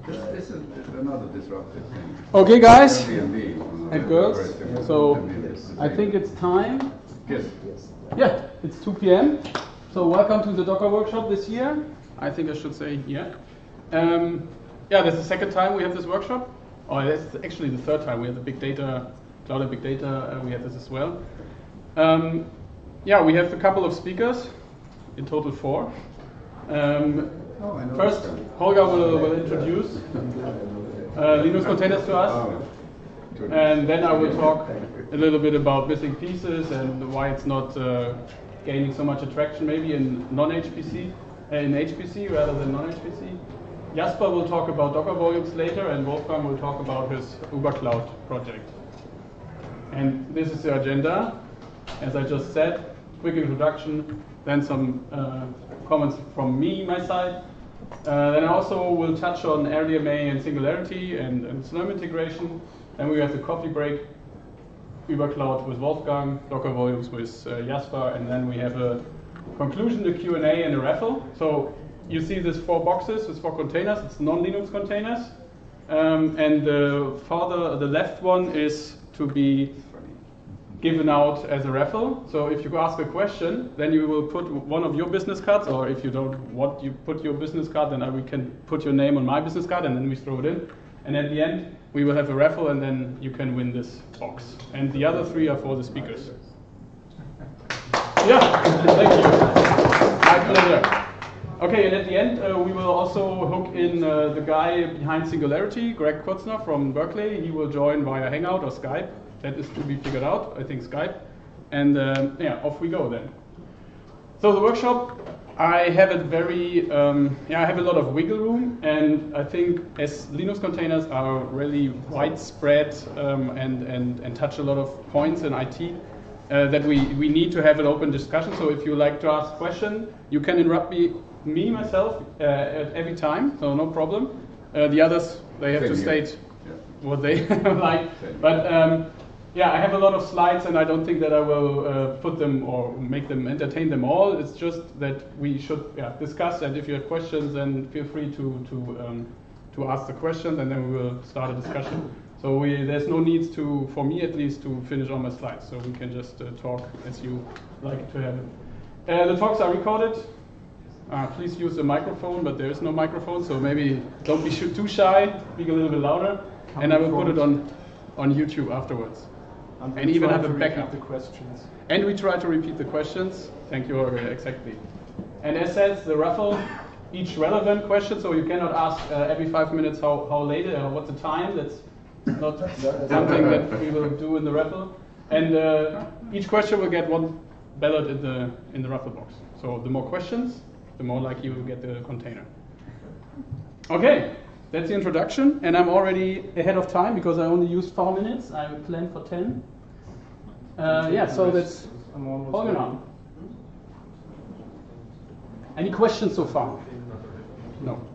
This is another disruptive thing. Okay, guys Airbnb, and girls. So I think it's time. Yes. Yeah, it's 2 p.m. So welcome to the Docker workshop this year. I think I should say yeah. Yeah, this is the second time we have this workshop. Oh, that's actually the third time. We have the big data, cloud and big data. We have this as well. Yeah, we have a couple of speakers, in total 4. First, Holger will introduce Linux containers to us, and then I will talk a little bit about missing pieces and why it's not gaining so much attraction, maybe in non-HPC, in HPC rather than non-HPC. Jasper will talk about Docker volumes later, and Wolfgang will talk about his Uber Cloud project. And this is the agenda. As I just said, quick introduction, then some comments from me, my side. Then I also will touch on RDMA and Singularity and Slurm integration. Then we have the coffee break, Uber Cloud with Wolfgang, Docker volumes with Jasper, and then we have a conclusion, the Q&A, and a raffle. So you see these 4 boxes with 4 containers. It's non-Linux containers. And the left one is to be given out as a raffle. So if you ask a question, then you will put one of your business cards, or if you don't want you put your business card, then we can put your name on my business card, and then we throw it in. And at the end, we will have a raffle, and then you can win this box. And the other 3 are for the speakers. Yeah, thank you. My pleasure. Okay, and at the end, we will also hook in the guy behind Singularity, Greg Kutzner from Berkeley. He will join via Hangout or Skype. That is to be figured out, I think Skype. And yeah, off we go then. So the workshop, I have it very, I have a lot of wiggle room, and I think as Linux containers are really widespread and touch a lot of points in IT, that we need to have an open discussion. So if you like to ask a question, you can interrupt me myself at every time, so no problem. The others, they have to state what they like. But yeah, I have a lot of slides, and I don't think that I will put them or make them entertain them all. It's just that we should discuss, and if you have questions, then feel free to ask the questions, and then we will start a discussion. So there's no need to, for me at least, to finish all my slides. So we can just talk as you like to have it. The talks are recorded. Please use the microphone, but there is no microphone, so maybe don't be too shy. Speak a little bit louder, and I will put it on YouTube afterwards. And even have a backup. The questions. And we try to repeat the questions. Thank you, Holger, exactly. And as said, the raffle, each relevant question, so you cannot ask every 5 minutes how late or what's the time. That's not something that we will do in the raffle. And each question will get 1 ballot in the raffle box. So the more questions, the more likely you will get the container. Okay, that's the introduction, and I'm already ahead of time because I only used 4 minutes. I planned for 10. Yeah, so that's Holger now. Any questions so far? No.